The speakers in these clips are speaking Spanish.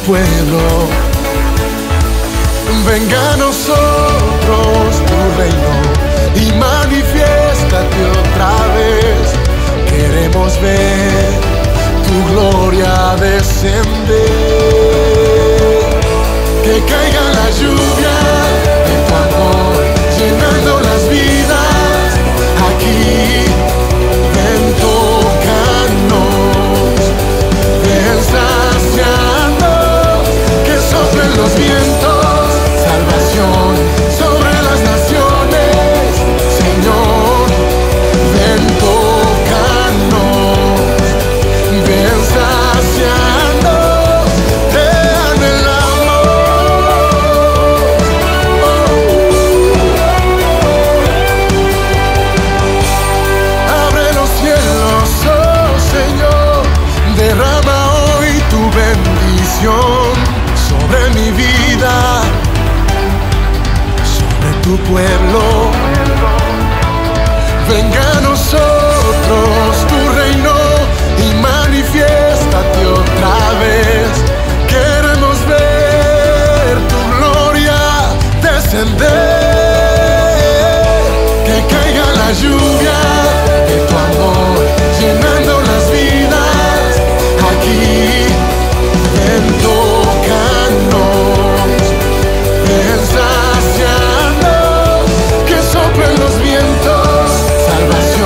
pueblo. Venga a nosotros tu reino y manifiéstate otra vez. Queremos ver tu gloria descender. Que caiga la lluvia de tu amor, llenando las vidas aquí. Ven, tócanos, ven saciarnos, que soplen los vientos, salvación sobre las naciones. Señor, ven, tócanos, ven saciarnos, te anhelamos. Abre los cielos, oh Señor, derrama hoy tu bendición sobre mi vida, sobre tu pueblo. Venga a nosotros tu reino y manifiéstate otra vez. Queremos ver tu gloria descender. Que caiga la lluvia de tu amor, llenando las vidas aquí. Ven, tócanos, ven saciarnos, que soplen los vientos, salvación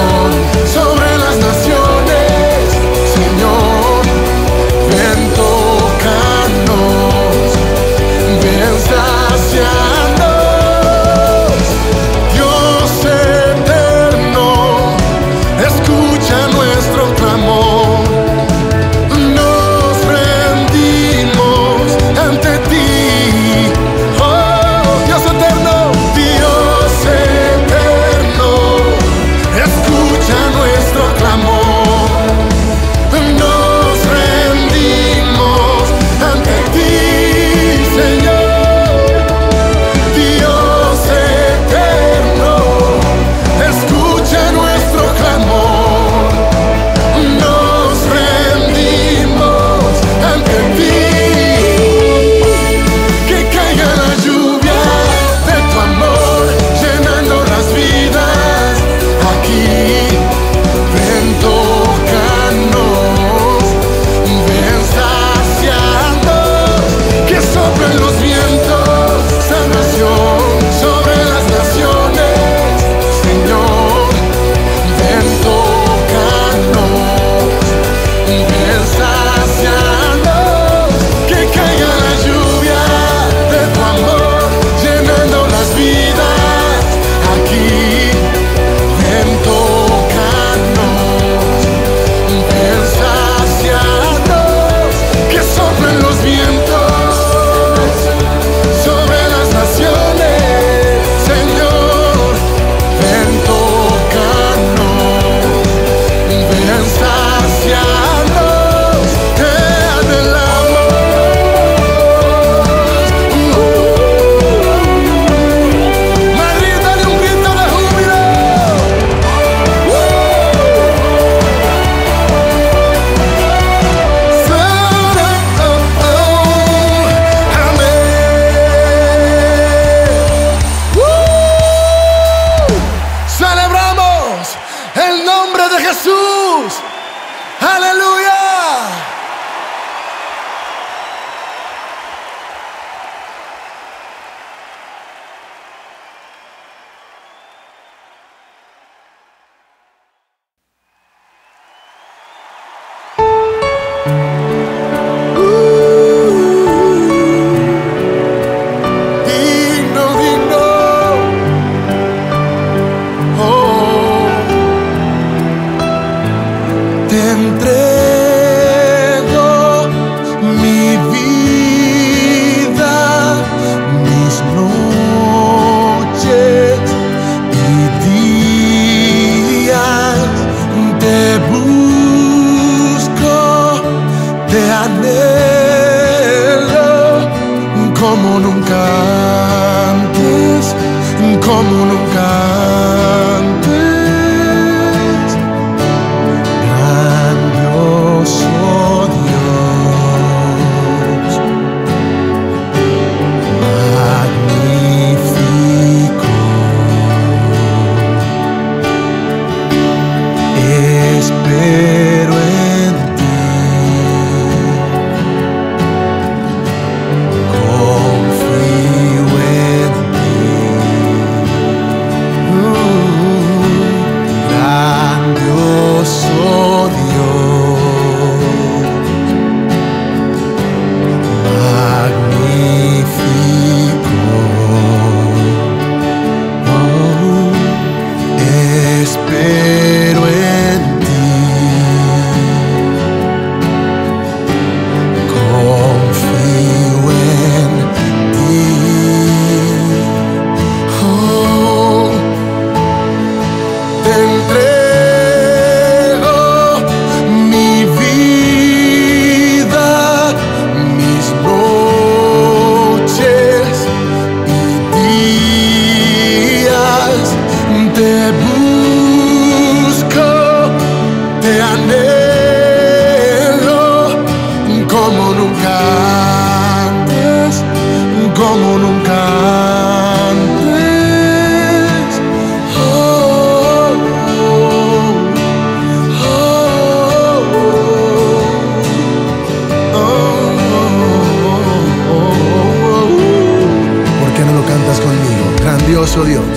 grandioso Dios.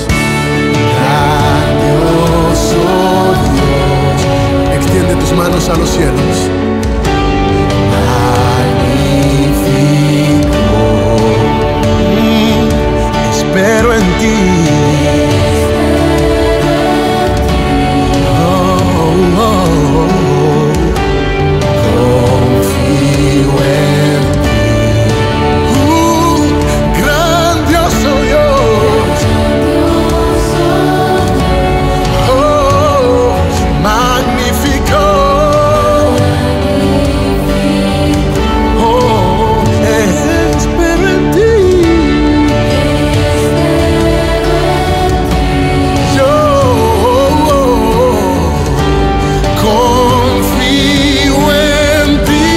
Grandioso Dios. Extiende tus manos a los cielos. Magnífico. Espero en ti. Confío en ti. Grandioso Dios. Magnífico. Espero en ti. Yo confío en ti,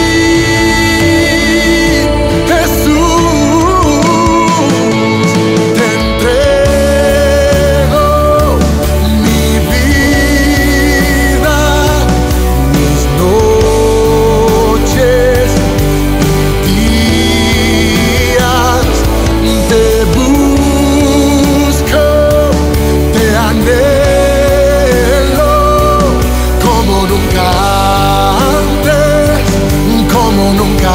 Jesús. Te entrego mi vida, mis noches, días. Te busco, te anhelo como nunca antes, como nunca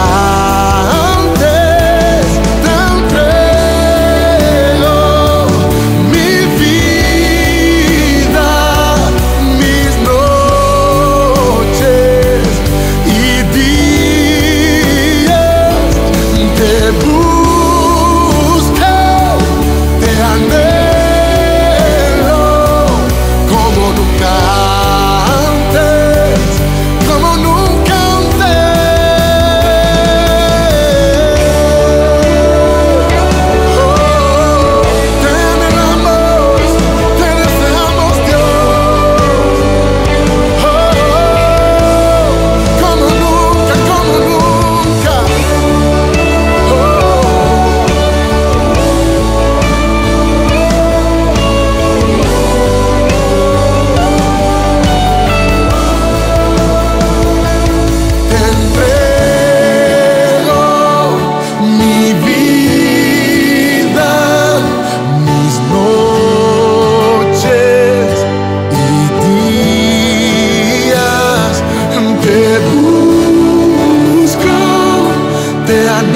antes. Te entrego mi vida, mis noches y días. Te busco, te anhelo como nunca antes, como nunca antes. Te anhelamos, te deseamos, Dios. Como nunca, como nunca. Te entrego mi vida, mis noches y días. Te busco, te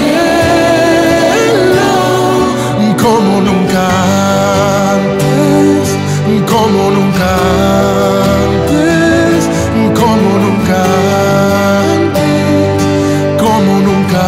anhelo como nunca antes, como nunca antes, como nunca antes, como nunca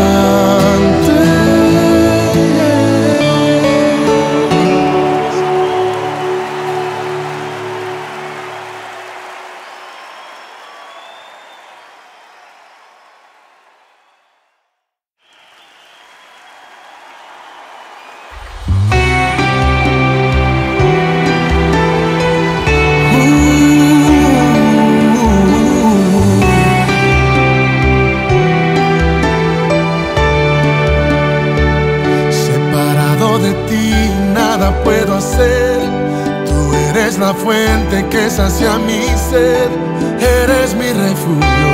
Separado de ti nada puedo hacer. Tú eres la fuente que sacia mi sed. Eres mi refugio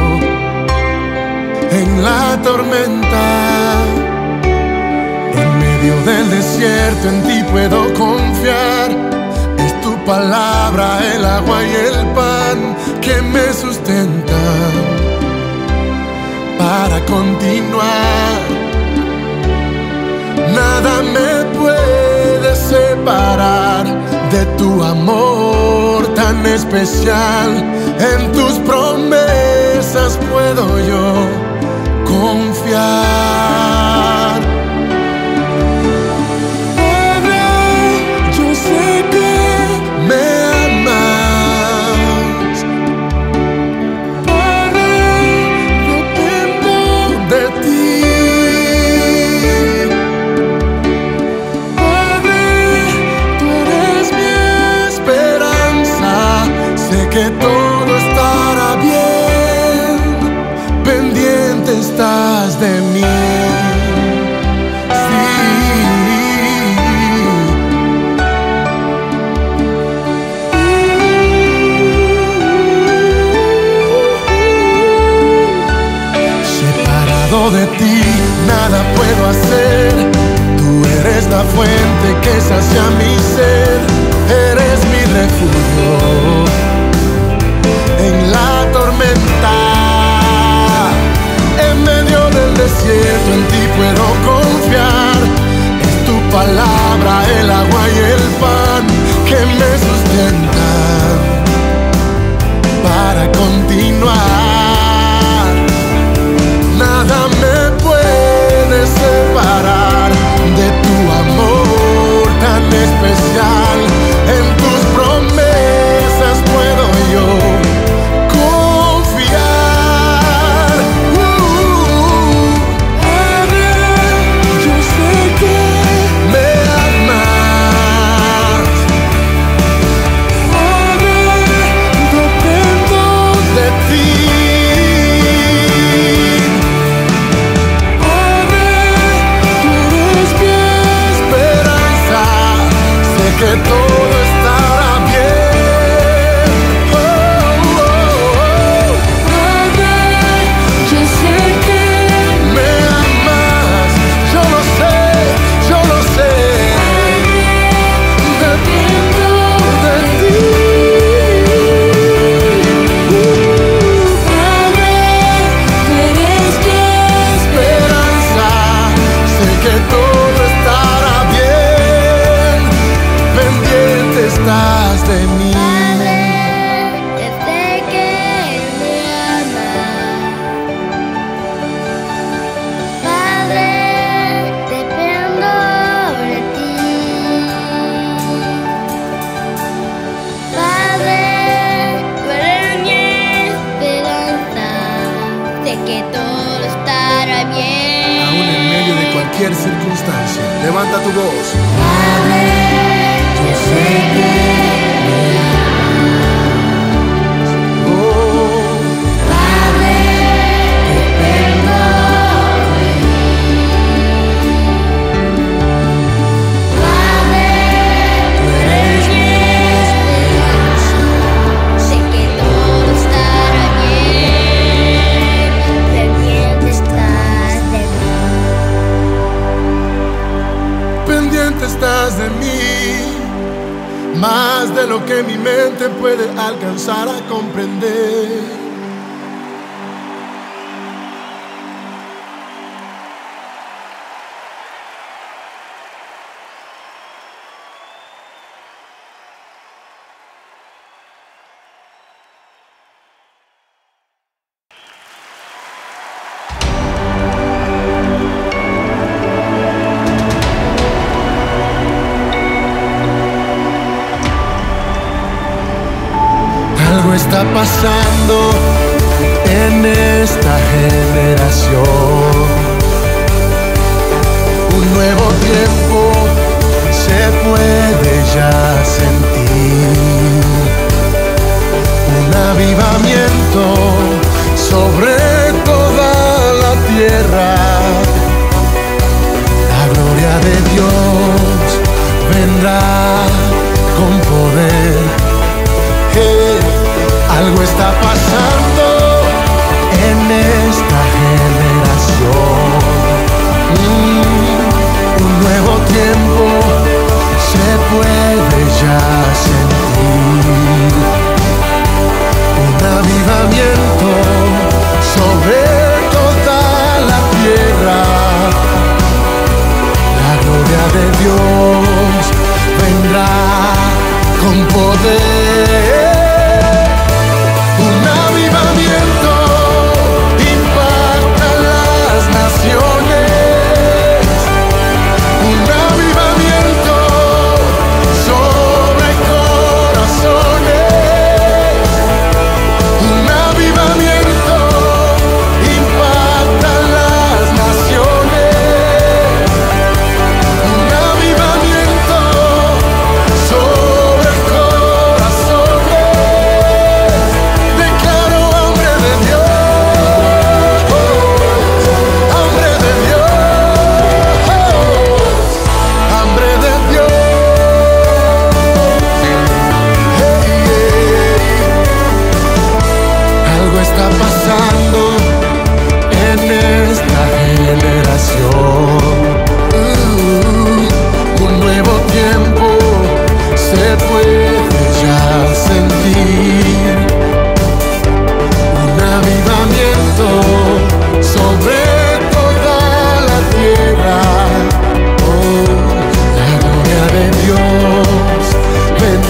en la tormenta. En medio del desierto en ti puedo confiar. Es tu palabra, el agua y el pan que me sustentan para continuar. Nada me puede separar de tu amor tan especial. En tus promesas puedo yo confiar. Padre, yo sé que me amas. Padre, dependo de ti. Padre, tú eres mi esperanza. Sé que todo estará bien. Pendiente estás de mí. sacia mi sed. Eres mi refugio en la tormenta. En medio del desierto en ti puedo confiar. Es tu palabra el agua y el pan que me sustentan para continuar. Nada me puede separar de tu amor tan especial. En tus promesas puedo yo confiar. Padre, yo sé que me amas. Padre, dependo de ti. Padre, tú eres mi esperanza. Sé que todo estará bien. Oh, oh, oh. Padre, yo sé que me amas. Yo lo sé, yo lo sé. Dependo de ti. Padre, tú eres mi esperanza. Sé que todo estará bien. Pendiente estás de mí. Padre, yo sé que me amas. Padre, dependo de ti. Padre, tú eres mi esperanza. Sé que todo estará bien. Aún en medio de cualquier circunstancia, levanta tu voz. Padre, yo sé que Oh, Padre, dependo de ti. Padre, tú eres mi esperanza. Sé que todo estará bien. Pendiente estás de mí. pendiente estás de mí, más de lo que mi mente puede alcanzar a comprender. Algo está pasando en esta generación. Un nuevo tiempo se puede ya sentir. Un avivamiento sobre toda la tierra. La gloria de Dios vendrá con poder. Algo está pasando en esta generación. Un nuevo tiempo se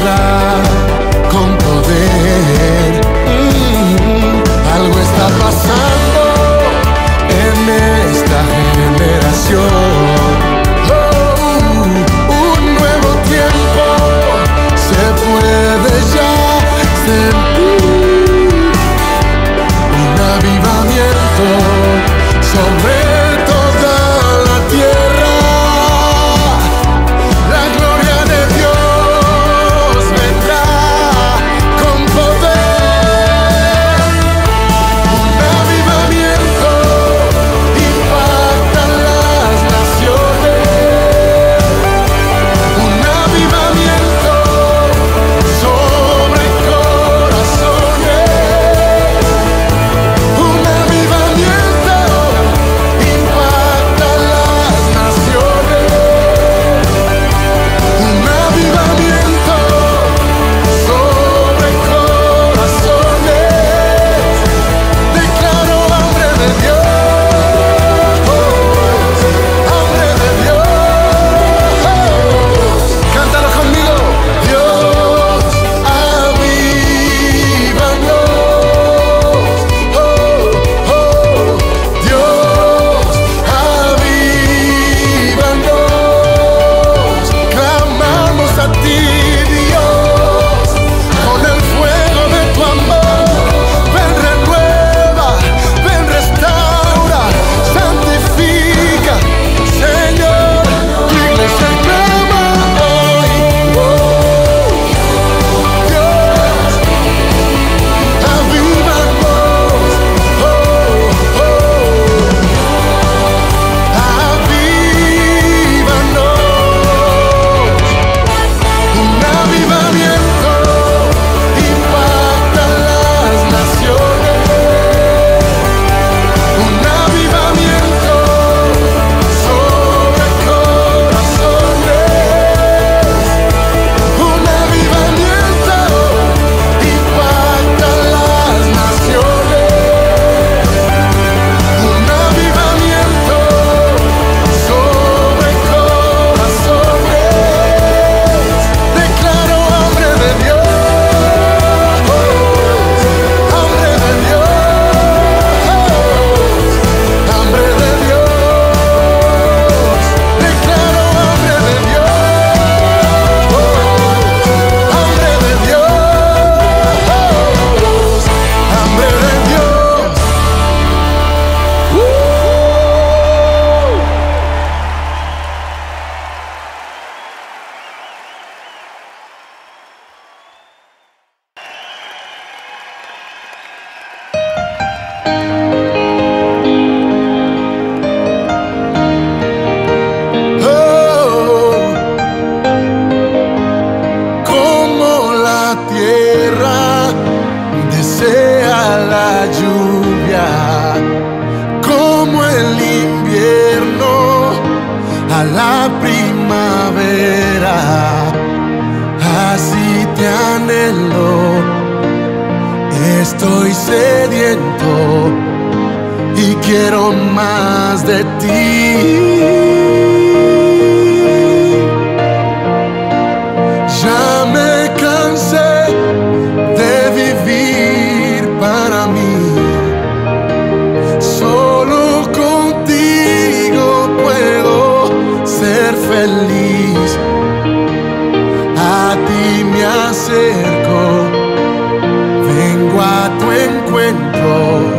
tierra con poder. Algo está pasando en esta generación. Un nuevo tiempo se puede ya sentir. Un avivamiento sobre toda la tierra. La gloria de Dios vendrá con poder. Un avivamiento impacta las naciones. Un avivamiento sobre corazones. Un avivamiento impacta las naciones. Un avivamiento sobre corazones. Declaro hambre de Dios, hambre de Dios. Cántalo conmigo. Dios, avívanos. Dios, avívanos. Clamamos a ti, Dios, con el fuego de tu amor. Ven, renueva, ven, restaura, santifica, Señor. Tu iglesia clama hoy. Dios, avívanos. Avívanos. Un avivamiento impacta las naciones. Un avivamiento sobre corazones. Un avivamiento impacta las naciones. Un avivamiento sobre corazones. Declaro hambre de Dios, hambre de Dios, hambre de Dios. Declaro hambre de Dios, hambre de Dios, hambre de Dios. Como la tierra desea la lluvia, como el invierno a la primavera, así te anhelo. Estoy sediento y quiero más de ti. Ya me cansé de vivir para mí. Solo contigo puedo ser feliz. A ti me acerco, vengo a tu encuentro.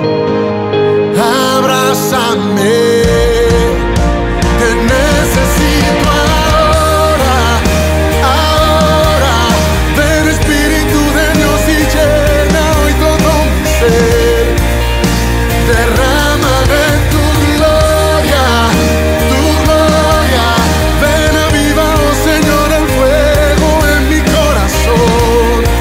Abrázame, te necesito ahora, ahora. Ven, Espíritu de Dios, y llena hoy todo mi ser. Derrama de tu gloria, tu gloria. Ven, aviva, oh Señor, el fuego en mi corazón.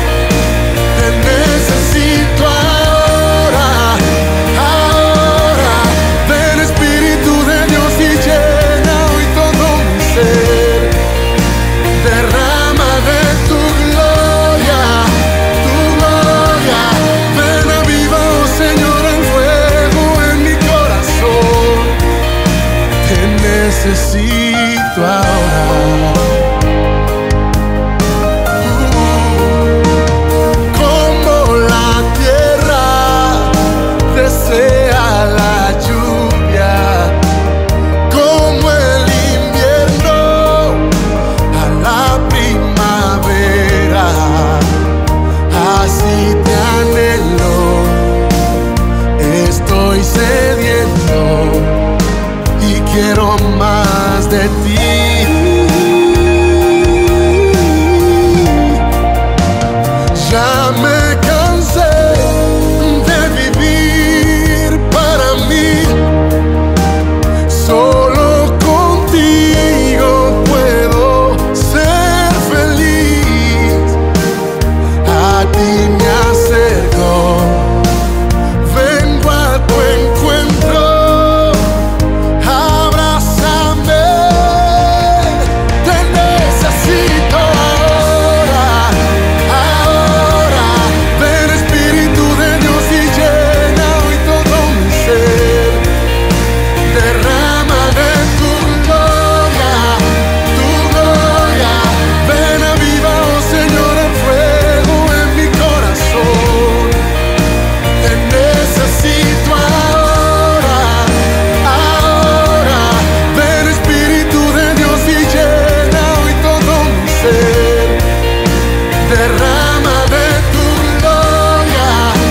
derrama de tu gloria,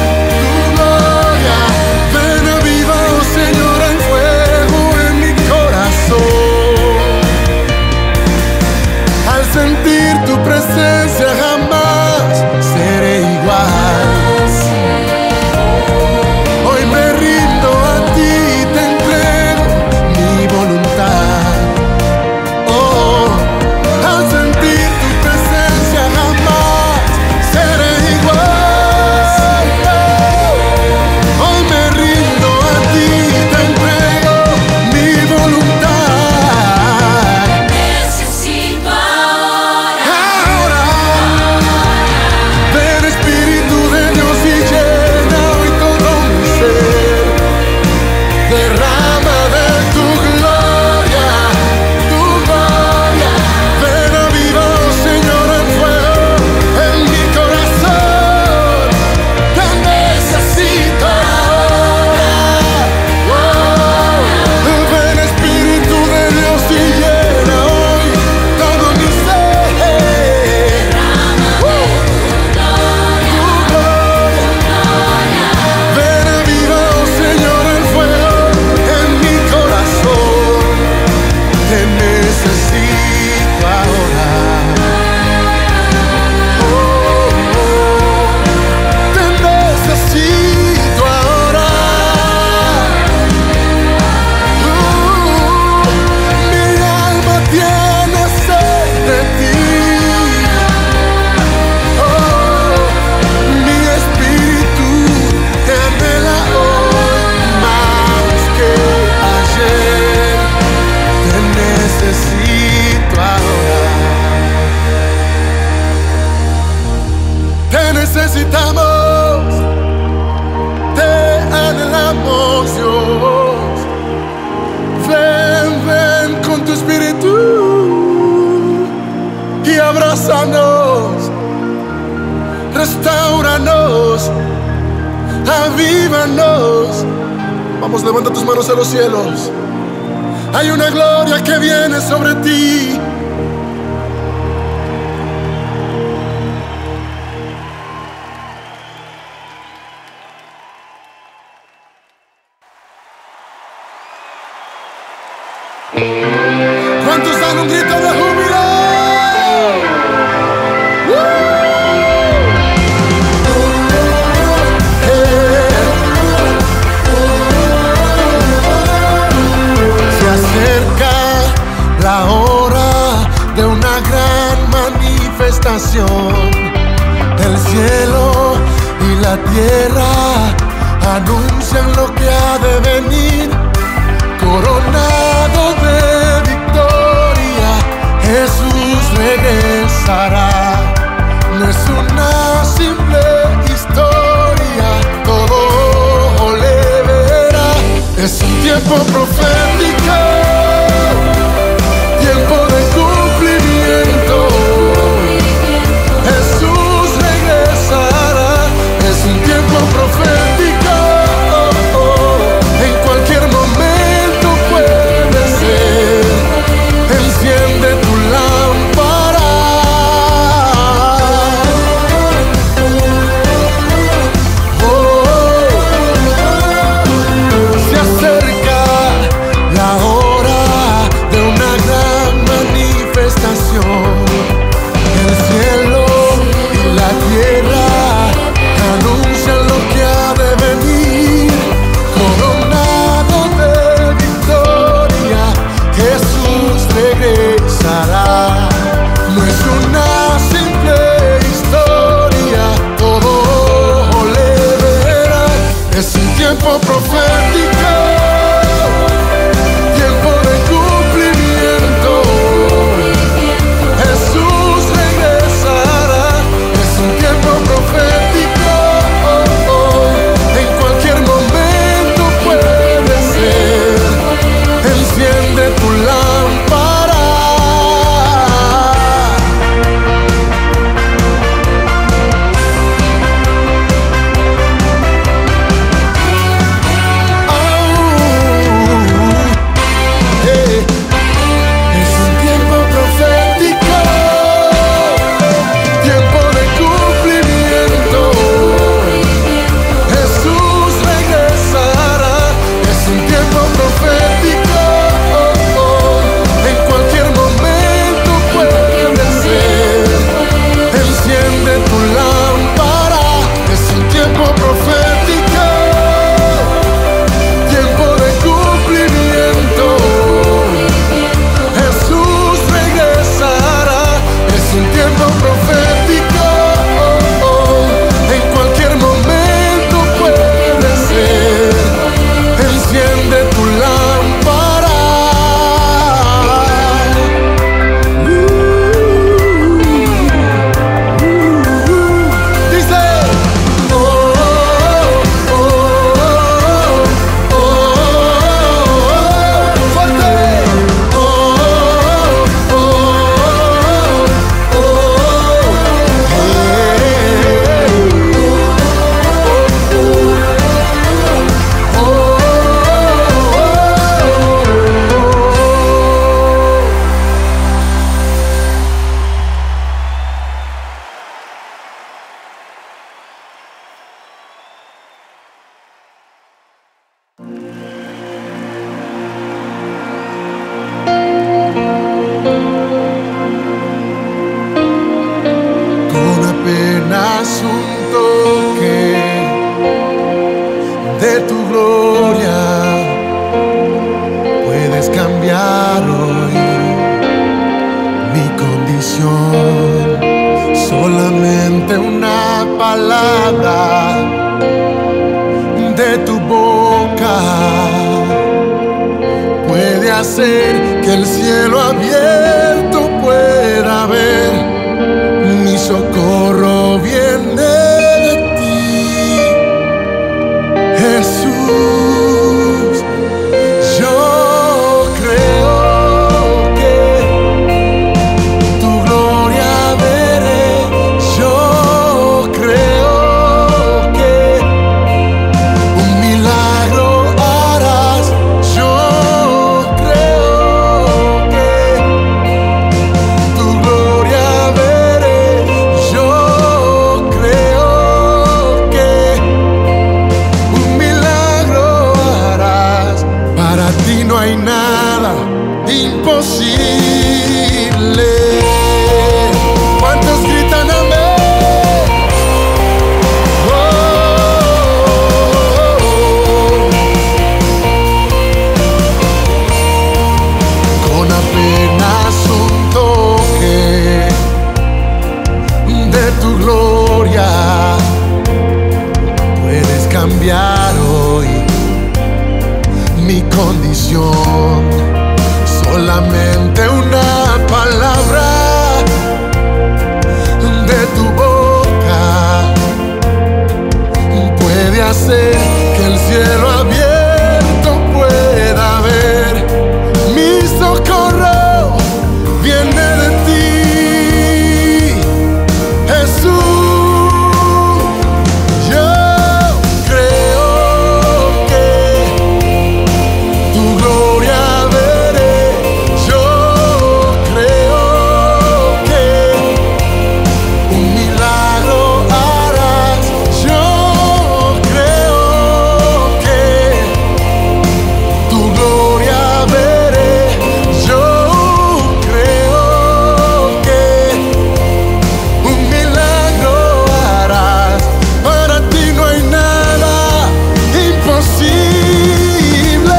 ven aviva, oh Señor, el fuego en mi corazón. Al sentir tu presencia jamás seré igual. Hoy me rindo a ti, te entrego mi voluntad. Oh, al sentir tu presencia jamás seré igual. Hoy me rindo a ti, te entrego mi voluntad. Necesito ahora. Ven Espíritu de Dios y llena hoy todo mi ser. Derrama de tu gloria, ven aviva, oh Señor, el fuego en mi corazón. Te necesito ahora. Ven Espíritu de Dios y llena hoy todo mi ser. Ven aviva, oh Señor, el fuego en mi corazón. Te necesito ahora. Te necesito ahora. Mi alma tiene sed de ti. Mi espíritu te anhela hoy más que ayer. Te necesito ahora. Te necesitamos, te anhelamos, Dios. Ven, ven con tu espíritu y abrázanos, restauranos, avívanos. Vamos, levanta tus manos a los cielos. Hay una gloria que viene sobre ti. ¿Cuántos dan un grito de júbilo? Se acerca la hora de una gran manifestación. El cielo y la tierra anuncian lo que ha de venir. Coronado de victoria, Jesús regresará. No es una simple historia, todo ojo le verá. Es un tiempo profético, tiempo de cumplimiento. Jesús regresará. Es un tiempo profético, en cualquier momento puede ser. Enciende tu lámpara. Se acerca apenas un toque de tu gloria, puedes cambiar hoy mi condición. Solamente una palabra de tu boca puede hacer que el cielo abierto pueda ver. Mi socorro viene de ti, Jesús. Yo creo que tu gloria veré. Yo creo que un milagro harás. Yo creo que tu gloria veré. Yo creo que un milagro harás. Para ti no hay nada imposible. ¿Cuántos gritan amén? Oh, oh, oh. Con apenas un toque de tu gloria, puedes cambiar hoy mi condición. Solamente una palabra de tu boca puede hacer que el cielo abierto pueda ver. Mi socorro viene de ti, Jesús. Yo creo que tu gloria veré. Yo creo que un milagro harás. Yo creo que tu gloria veré. Yo creo que un milagro harás. Para ti no hay nada imposible.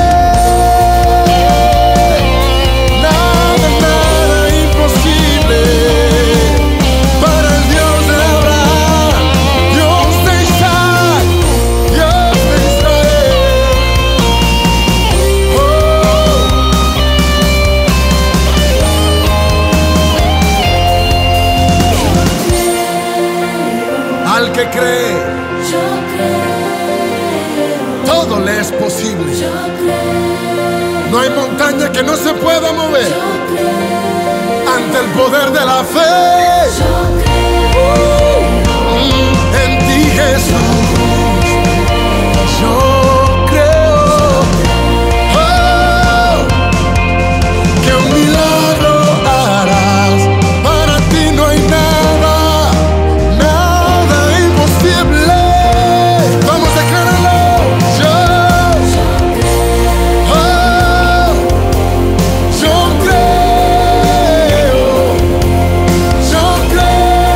Nada, nada imposible. Para el Dios de Abraham, Dios de Isaac, Dios de Israel. Al que cree, Yo creo, todo le es posible. yo creo, No hay montaña que no se pueda mover yo creo, ante el poder de la fe. yo creo. En ti, Jesús, yo creo, oh, que un milagro harás. Para ti no hay nada, nada imposible. Vamos a declararlo. Yo creo, yo creo.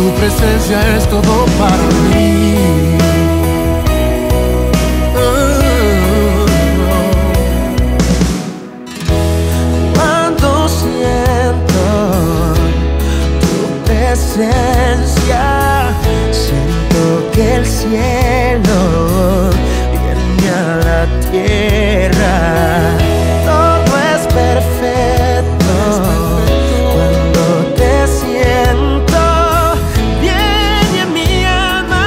Tu presencia es todo para mí. Cuando siento tu presencia, siento que el cielo viene a la tierra. Todo es perfecto cuando te siento. Viene a mi alma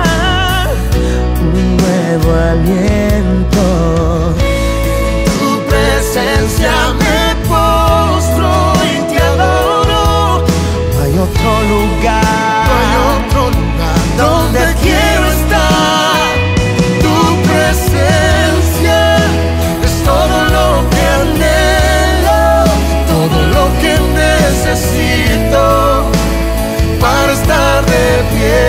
un nuevo aliento. En tu presencia me postro y te adoro. No hay otro lugar, No hay otro lugar donde quiero estar. Tu presencia es todo lo que anhelo, todo lo que necesito para estar de pie.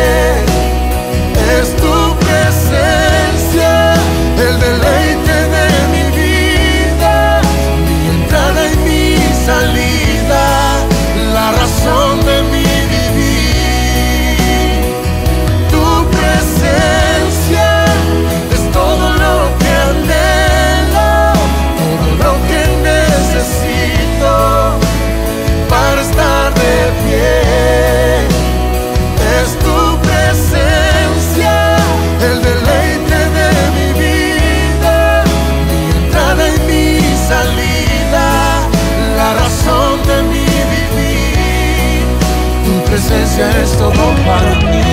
Es tu presencia, el deleite de mi vida, mi entrada y mi salida, la razón de mi vivir. Tu presencia es todo lo que anhelo, todo lo que necesito para estar de pie. Es tu presencia, el deleite de mi vida, mi entrada y mi salida, la razón de mi vivir. Tu presencia es todo para mí.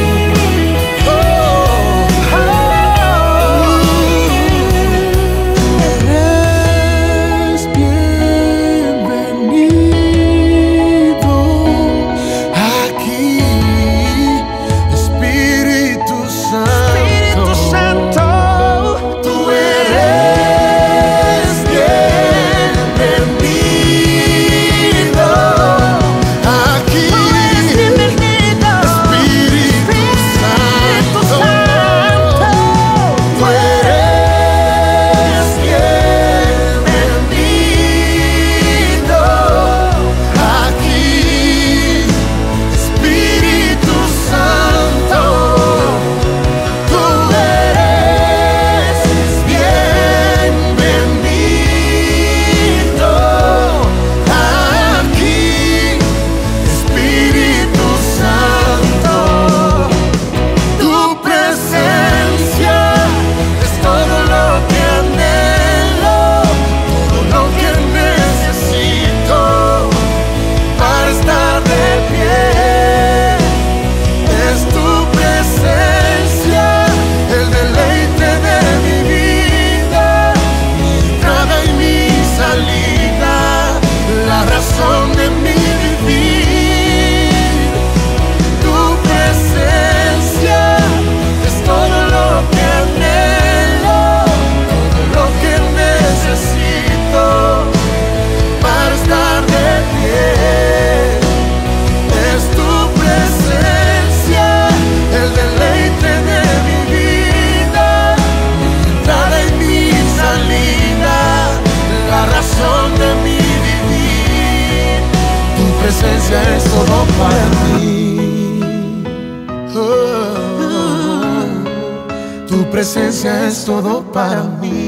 Eres bienvenido aquí, Espíritu Espíritu Santo. Santo, Tú eres bienvenido aquí, bienvenido. Espíritu Santo. Tú eres bienvenido aquí, Espíritu Santo. Tú eres bienvenido aquí, Espíritu Santo. Tu presencia es todo lo que anhelo, todo lo que necesito para estar de pie. Es tu presencia, el deleite de mi vida, mi entrada y mi salida, la razón de mi vivir. Tu presencia es todo lo que anhelo, todo lo que necesito para estar de pie. Es tu presencia, el deleite de mi vida, mi entrada y mi salida, la razón de mi vivir. Tu presencia es todo para mí. Tu presencia es todo para mí.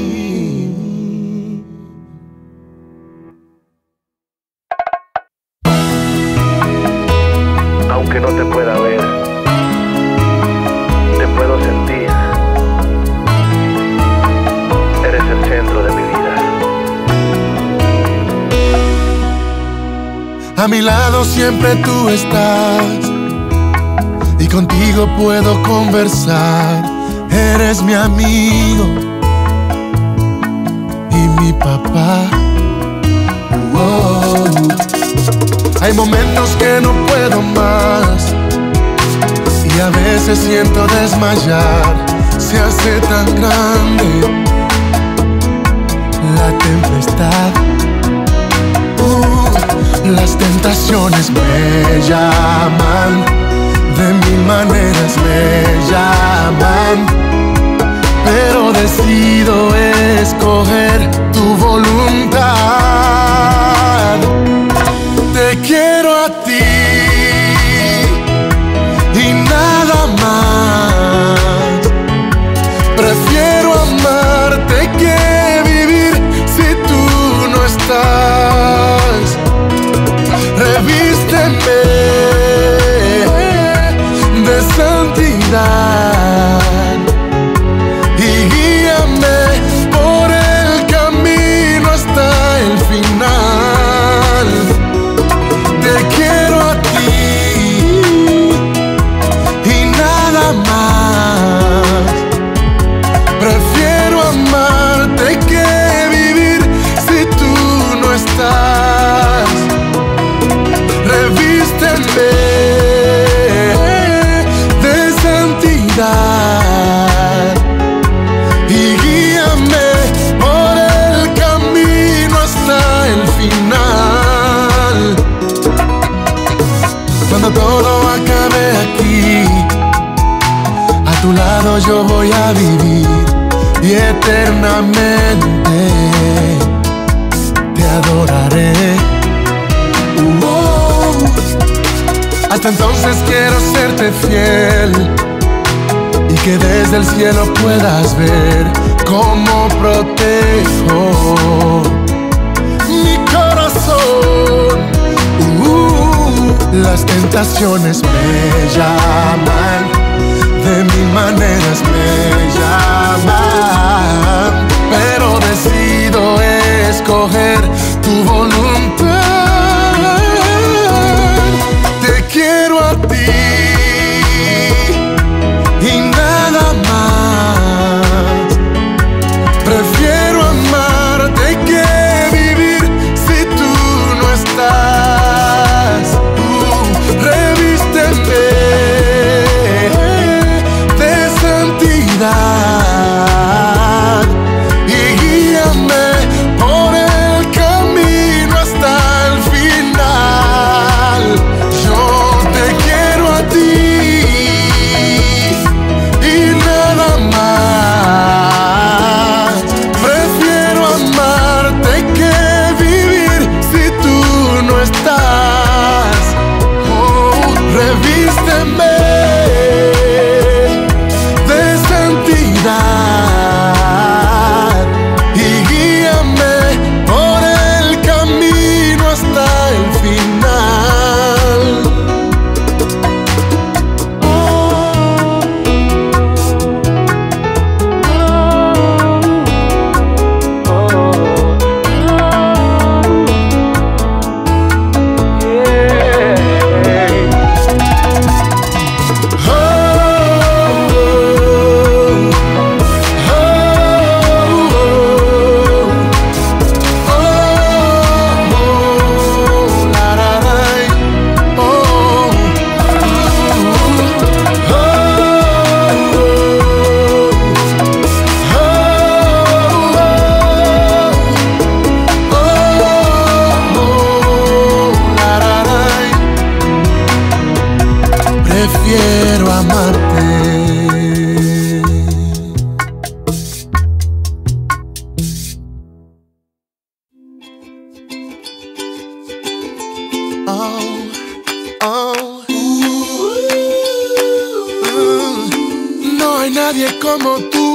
Aunque no te pueda ver, te puedo sentir. Eres el centro de mi vida. A mi lado siempre tú estás y contigo puedo conversar. Eres mi amigo y mi papá. Oh. Hay momentos que no puedo más y a veces siento desmayar. Se hace tan grande la tempestad. Las tentaciones me llaman, de mil maneras me llaman, pero decido escoger tu voluntad. Te quiero a ti, Revísteme de santidad y guíame por el camino hasta el final. Te quiero a ti y nada más. Prefiero amarte que vivir si tú no estás. Revísteme de santidad y guíame por el camino hasta el final. Cuando todo acabe aquí, a tu lado yo voy a vivir y eternamente te adoraré. Hasta entonces quiero serte fiel y que desde el cielo puedas ver cómo protejo mi corazón. Las tentaciones me llaman, de mil maneras me llaman, pero decido escoger tu voluntad. Te quiero a ti y nada más. Prefiero amarte que vivir si tú no estás. Revísteme de santidad y guíame por el camino hasta el final. Yo te quiero a ti y nada más. Prefiero amarte que vivir si tú no estás. Revísteme de santidad y guíame por el camino hasta el final. Prefiero amarte. No hay nadie como tú.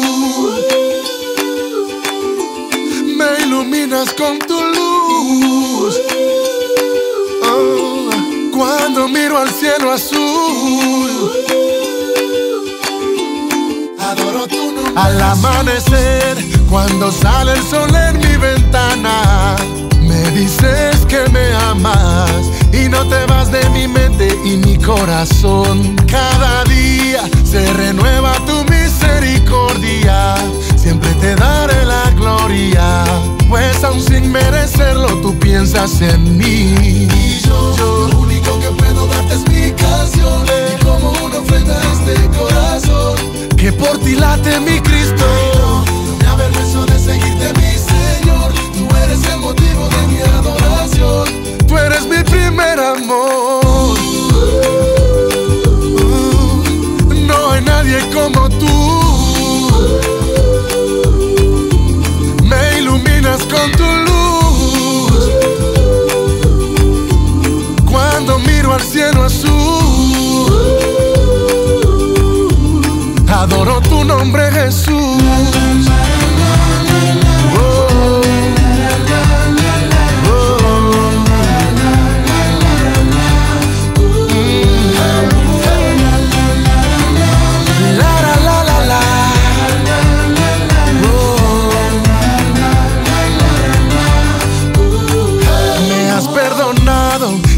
Me iluminas con tu luz. Cuando miro al cielo azul, adoro tu nombre. Al amanecer, cuando sale el sol en mi ventana, me dices que me amas y no te vas de mi mente y mi corazón. Cada día se renueva tu misericordia, siempre te daré la gloria, pues aún sin merecerlo tú piensas en mí. Y yo lo único que puedo darte es mi canción, y como una ofrenda a este corazón, que por ti late mi Cristo. No me avergüenzo de seguirte, mi Señor, tú eres el motivo de mi adoración, tú eres mi primer amor. No hay nadie como tú. Me iluminas con tu luz. Cuando miro al cielo azul, adoro tu nombre, Jesús.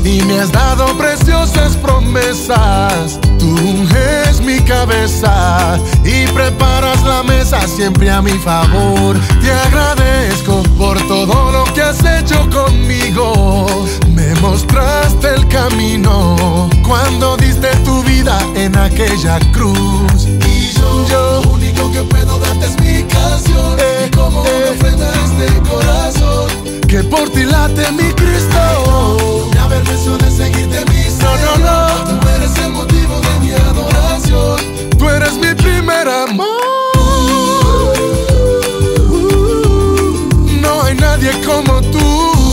y me has dado preciosas promesas. Tú unges mi cabeza y preparas la mesa siempre a mi favor. Te agradezco por todo lo que has hecho conmigo. Me mostraste el camino cuando diste tu vida en aquella cruz. Y yo lo único que puedo darte es mi canción, y como una ofrenda a este corazón, que por ti late mi Cristo. No me avergüenzo de seguirte, mi Señor. No. Tú eres el motivo de mi adoración. Tú eres mi primer amor. No hay nadie como tú.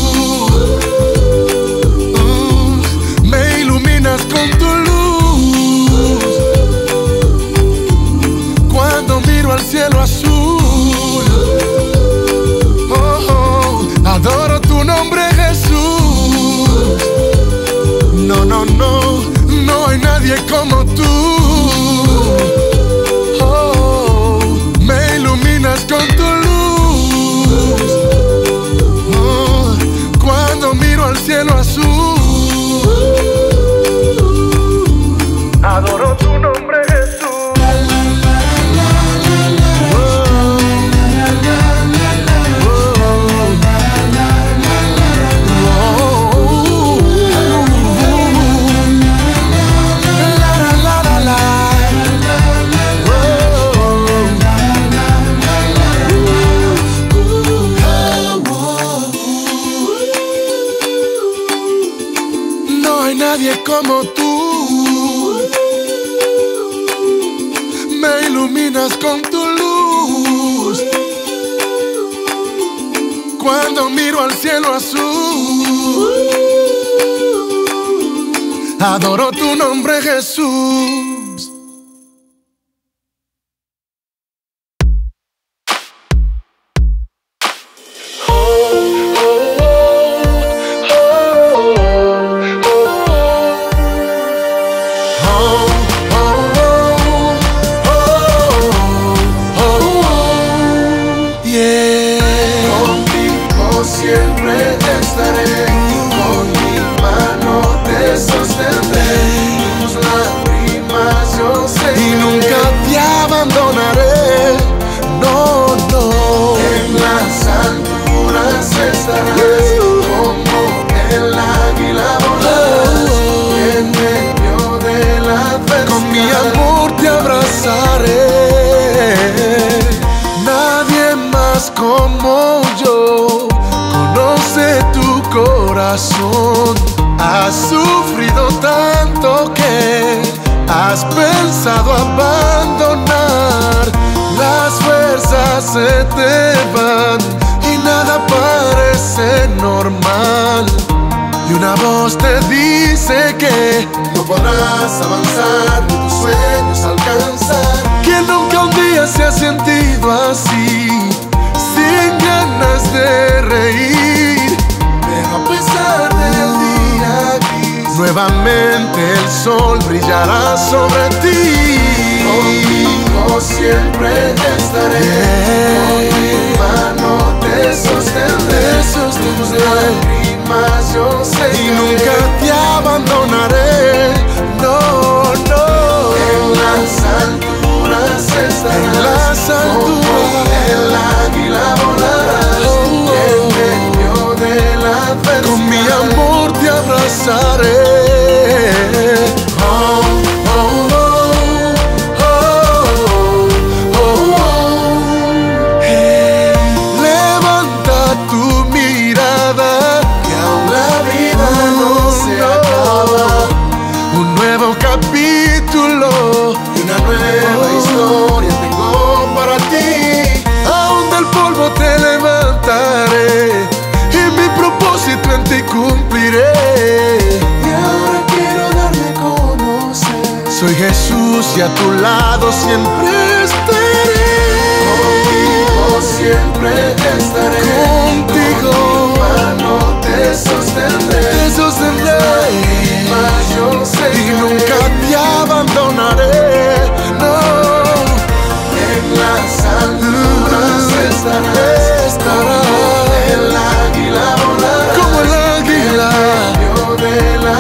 Me iluminas con tu luz. Cuando miro al cielo azul, adoro tu nombre, Jesús. No, no, no, no hay nadie como tú. Oh, me iluminas con tu luz. Oh, cuando miro al cielo azul, Adoro tu nombre, Jesús. Nadie como tú. Me iluminas con tu luz. Cuando miro al cielo azul, adoro tu nombre, Jesús. Siempre estaré, con mi mano te sostendré. Tus lágrimas yo sé, y nunca te abandonaré. No, no. En las alturas estarás, como el águila volarás. En medio de la adversidad, con mi amor te abrazaré. Nadie más como yo conoce tu corazón. Has sufrido tanto que has pensado abandonar. Las fuerzas se te van y nada parece normal. Y una voz te dice que no podrás avanzar ni tus sueños alcanzar. ¿Quién nunca un día se ha sentido así, sin ganas de reír? Pero a pesar del día gris, nuevamente el sol brillará sobre ti. Conmigo siempre estaré, con mi mano te sostendré. Tus lágrimas yo sé, y nunca te abandonaré. No, no. En las alturas estarás, en las alturas, el águila volarás. En medio de la adversidad, con mi amor te abrazaré. Levanta tu mirada, que aún la vida no se acaba. Un nuevo capítulo y una nueva historia tengo para ti. Aún del polvo te levantaré y mi propósito en ti cumpliré. Y ahora quiero darme a conocer. Soy Jesús y a tu lado siempre estaré. Contigo siempre estaré. Contigo con mi mano te sostendré. Te sostendré. Yo sé, y nunca te abandonaré. No. En las alturas estarás, como el águila volará, como el águila. En medio de la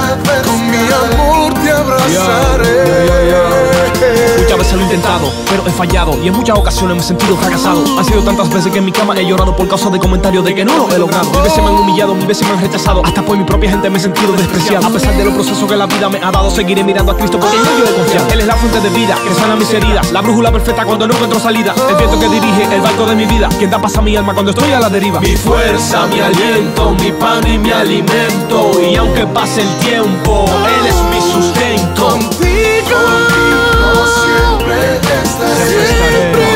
veces lo he intentado, pero he fallado y en muchas ocasiones me he sentido fracasado. Han sido tantas veces que en mi cama he llorado por causa de comentarios de que no lo he logrado. Mil veces me han humillado, mil veces me han rechazado, hasta por mi propia gente me he sentido despreciado. A pesar de los procesos que la vida me ha dado, seguiré mirando a Cristo porque en él yo he confiado. Él es la fuente de vida, que sana mis heridas, la brújula perfecta cuando no encuentro salida, el viento que dirige el barco de mi vida, quien da paz a mi alma cuando estoy a la deriva. Mi fuerza, mi aliento, mi pan y mi alimento, y aunque pase el tiempo, Él es mi sustento. Contigo siempre estaré. Siempre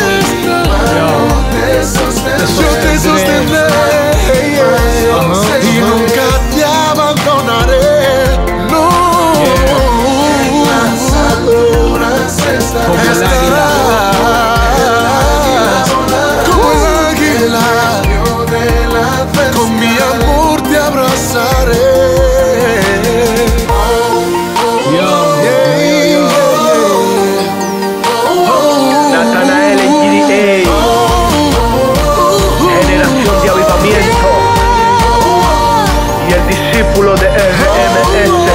Yo te sostendré y nunca te abandonaré. No, en las alturas estarás como el águila. Con mi amor te abrazaré. Natanael en GDA, generación de avivamiento y el discípulo de RMS.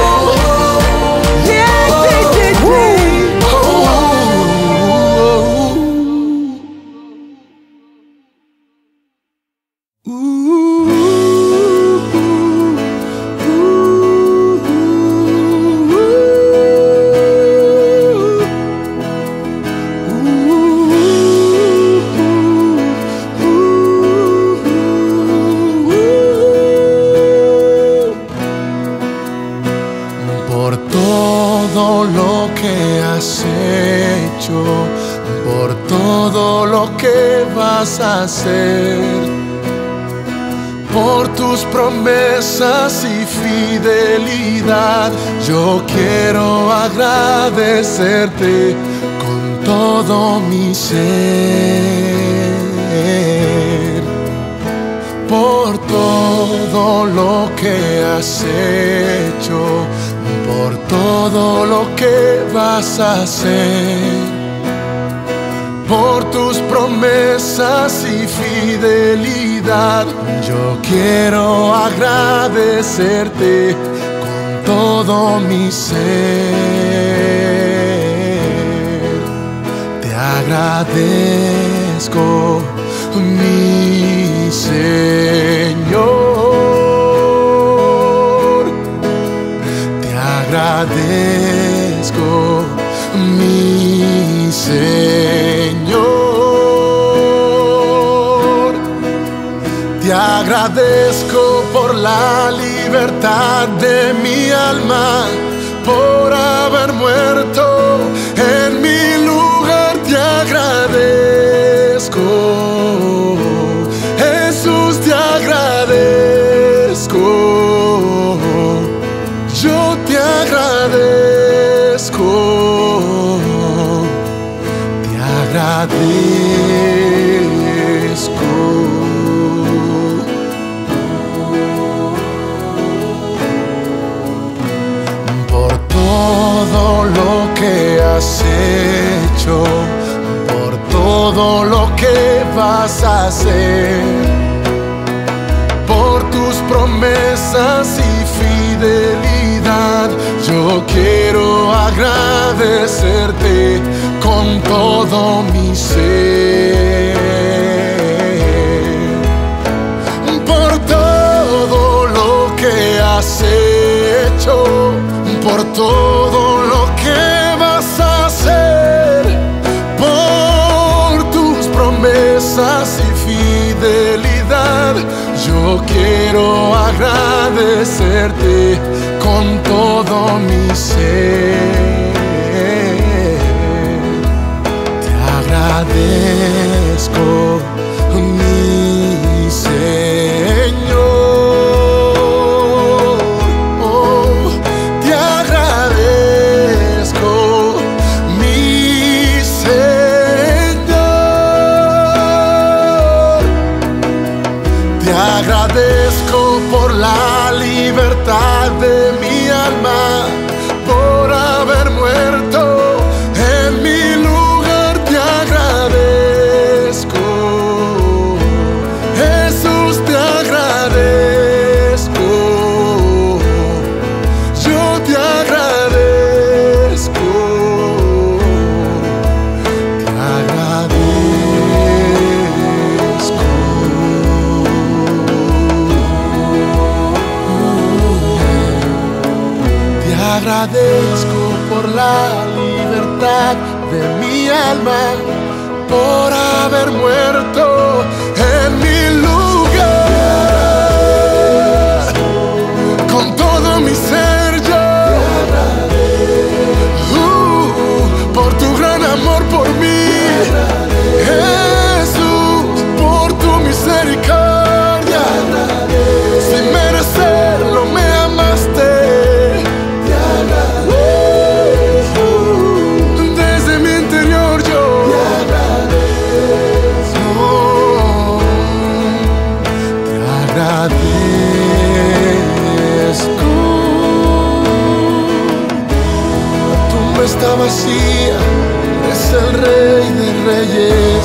Por todo lo que has hecho, por todo lo que vas a hacer, por tus promesas y fidelidad, yo quiero agradecerte con todo mi ser. Por todo lo que has hecho, por todo lo que vas a hacer, por tus promesas y fidelidad, yo quiero agradecerte con todo mi ser. Te agradezco, mi Señor. Te agradezco, mi Señor. Te agradezco por la libertad de mi alma, por haber muerto en mi lugar. Te agradezco, Jesús, te agradezco. Yo te agradezco, te agradezco. Por todo lo que has hecho, por todo lo que vas a hacer, por tus promesas y fidelidad, yo quiero agradecerte con todo mi ser. Por todo lo que has hecho, por todo lo que vas a hacer, por tus promesas y fidelidad, yo quiero agradecerte con todo mi ser. Te agradezco, mi Señor. Oh, te agradezco, mi Señor. Te agradezco por la libertad de mi alma, por haber muerto en mi lugar. Te agradezco, Jesús, te agradezco. Yo te agradezco, agradezco por la libertad de mi alma, por haber muerto en mi lugar. Con todo mi ser yo por tu gran amor por mí, Jesús, por tu misericordia. Sin merecerlo me amaste. Desde mi interior yo te agradezco. Tu tumba está vacía, es el Rey de Reyes,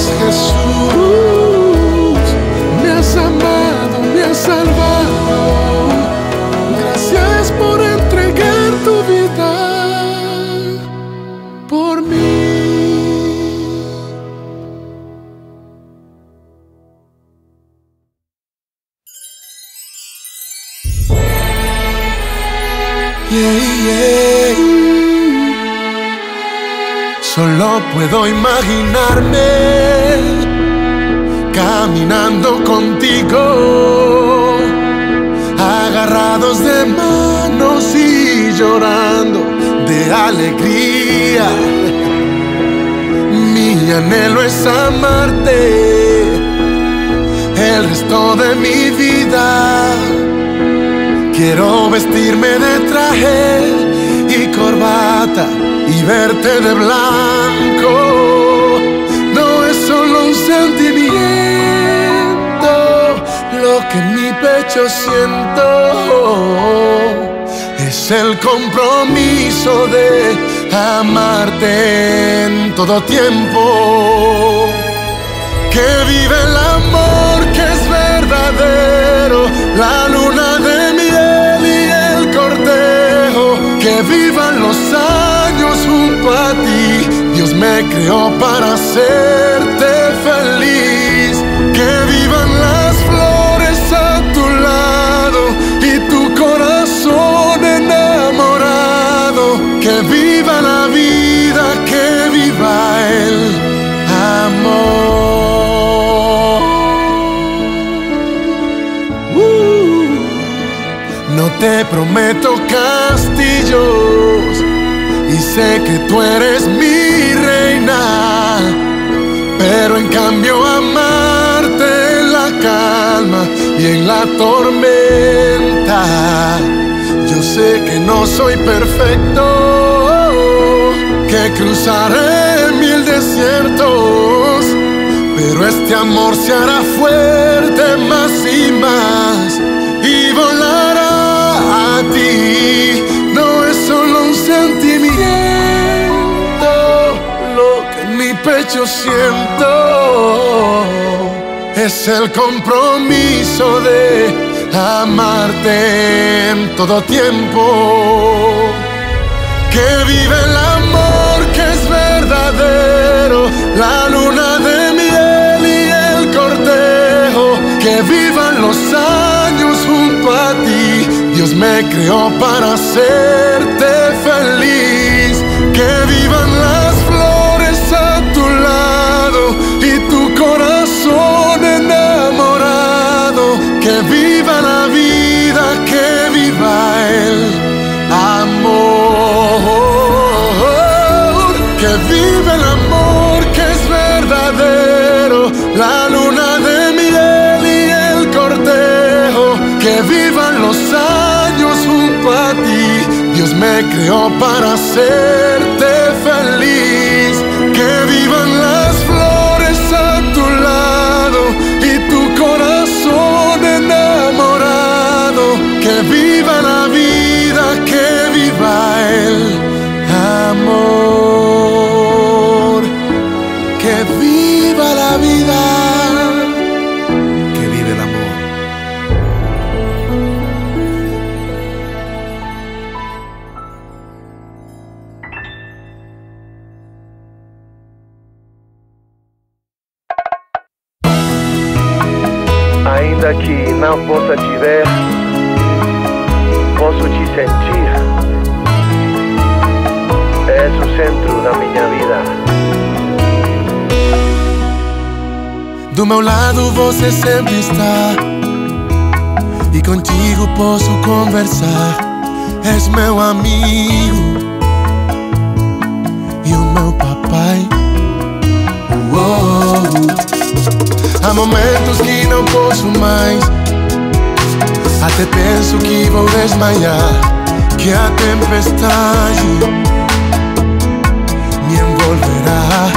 Jesús. Me has amado, me has salvado. Gracias por entregar tu vida por mí. Yeah, yeah. Solo puedo imaginarme caminando contigo, agarrados de manos y llorando de alegría. Mi anhelo es amarte el resto de mi vida. Quiero vestirme de traje y corbata y verte de blanco. No es solo un sentimiento lo que en mi pecho siento, es el compromiso de amarte en todo tiempo. Que vive el amor que es verdadero, la luna de miel y el cortejo. Que vivan los años junto a ti, Dios me creó para hacerte feliz. Que vivan las flores a tu lado y tu corazón enamorado. Que viva la vida, que viva el amor. No te prometo castillos y sé que tú eres mi reina, pero en cambio amarte en la calma y en la tormenta. Yo sé que no soy perfecto, que cruzaré 1000 desiertos, pero este amor se hará fuerte más y más y volará a ti. No es solo un sentimiento lo que en mi pecho siento, es el compromiso de amarte en todo tiempo. Que vive el amor que es verdadero, la luna de miel y el cortejo. Que vivan los años junto a ti, Dios me creó para hacerte feliz. Que vivan las flores a tu lado y tu corazón enamorado. Que viva la vida, que viva el amor. Que viva el amor que es verdadero, la luna de miel y el cortejo. Que vivan los años junto a ti, Dios me creó para hacerte feliz. Que vivan las flores a tu lado y tu corazón enamorado. Que viva la vida, que viva el amor. Que viva la vida, que vive el amor. Ainda que não possa te ver, posso te sentir. da minha vida. Do meu lado você sempre está, e contigo posso conversar. És meu amigo e o meu papai. Há momentos que não posso mais, até penso que vou desmaiar, que a tempestade me envolverá.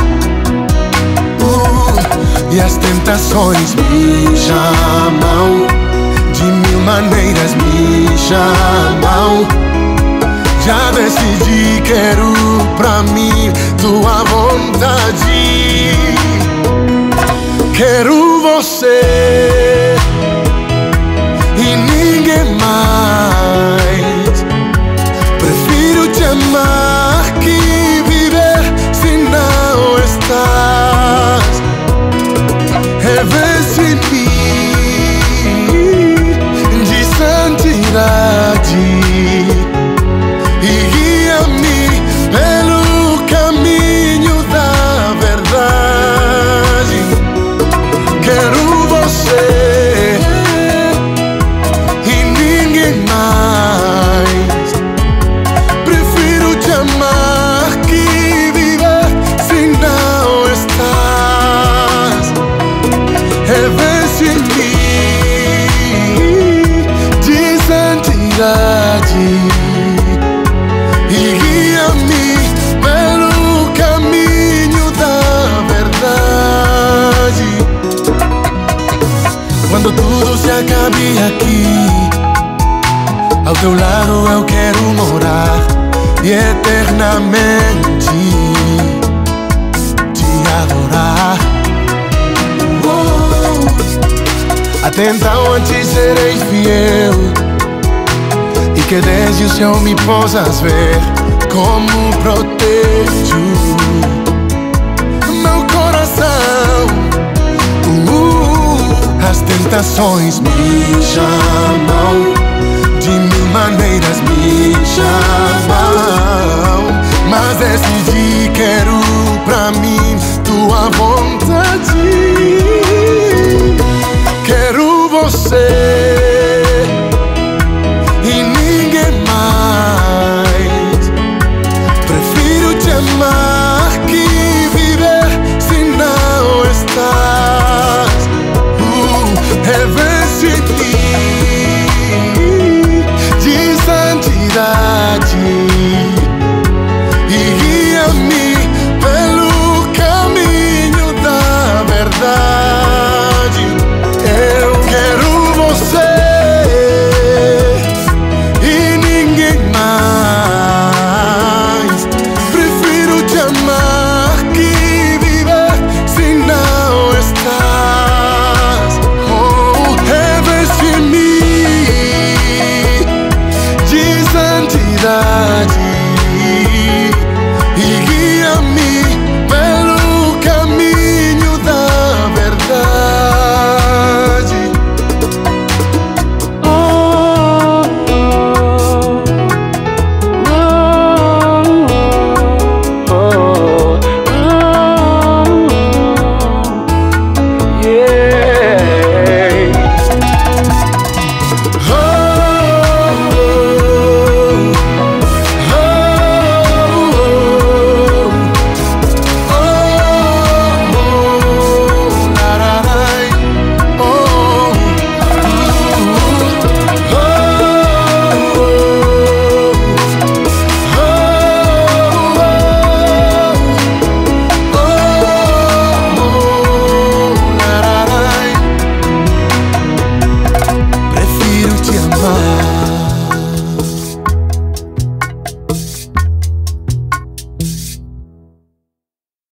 E as tentações me chamam, de mil maneiras me chamam. Já decidi, quero pra mim tua vontade. Quero você e ninguém mais. Prefiro te amar que viver se não estás. Reveste-me de santidade e guia-me pelo caminho da verdade. Quero você e ninguém mais. Prefiro te amar que viver se não estás. Reveste-me de santidade e guia-me pelo caminho da verdade. Quando tudo se acabe aqui, ao teu lado eu quero morar e eternamente te adorar. Até então antes serei fiel, e que desde o céu me possas ver como protejo meu coração. As tentações me chamam, de mil maneiras me chamam, mas decidi, quero pra mim tua voz.